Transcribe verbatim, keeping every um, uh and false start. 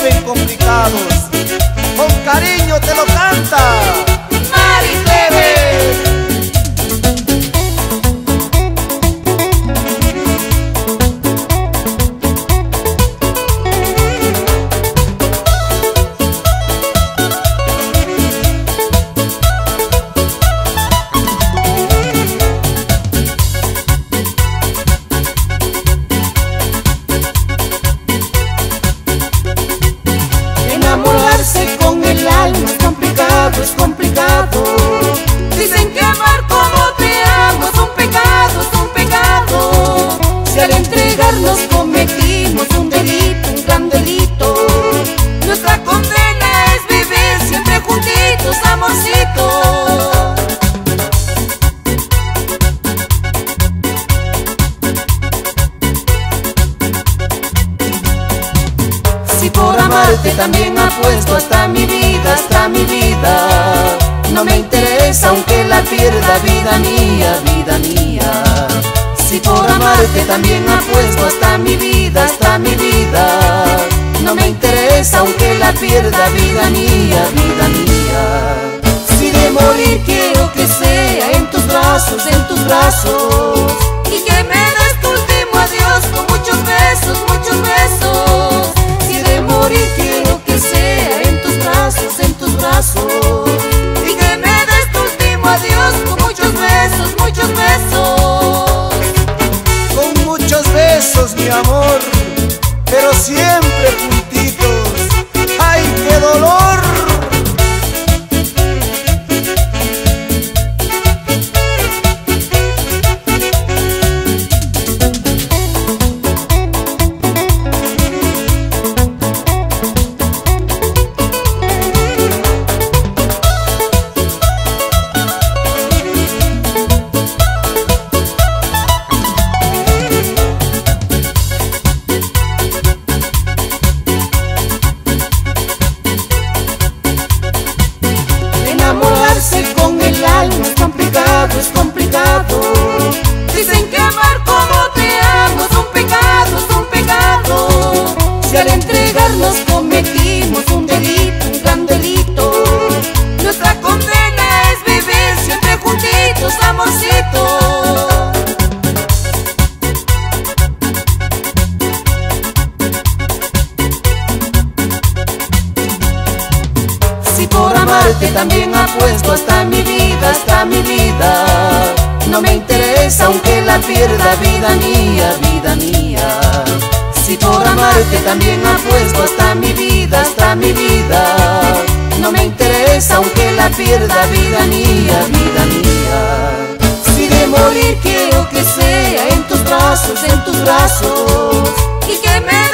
viven complicados. Con cariño te lo canta Mari Cleves. Enamorarse con el alma es complicado, es complicado. Dicen que amar como te amo es un pecado, es un pecado. Si al entregarnos cometimos un delito, un gran delito, nuestra condena es vivir siempre juntitos, amorcito. Si por amarte también apuesto hasta mi vida, hasta mi vida, no me interesa aunque la pierda, vida mía, vida mía. Si por amarte también apuesto hasta mi vida, hasta mi vida, no me interesa aunque la pierda, vida mía, vida mía. Si de morir quiero que sea en tus brazos, en tus brazos, y que me des tu último adiós con muchos besos, muchos besos. Morir quiero que sea en tus brazos, en tus brazos, y que me des tu último adiós con muchos besos, muchos besos. Con muchos besos, mi amor, pero siempre juntitos. ¡Ay, qué dolor! Enamorarse con el alma es complicado, es complicado. Dicen que amar como te amo es un pecado, es un pecado. Si al entregarnos cometimos un delito, un gran delito, nuestra condena es vivir siempre juntitos, amorcito. Si por amarte también apuesto hasta mi vida, hasta mi vida, no me interesa aunque la pierda, vida mía, vida mía. Si por amarte también apuesto hasta mi vida, hasta mi vida, no me interesa aunque la pierda, vida mía, vida mía. Si de morir quiero que sea en tus brazos, en tus brazos, y que me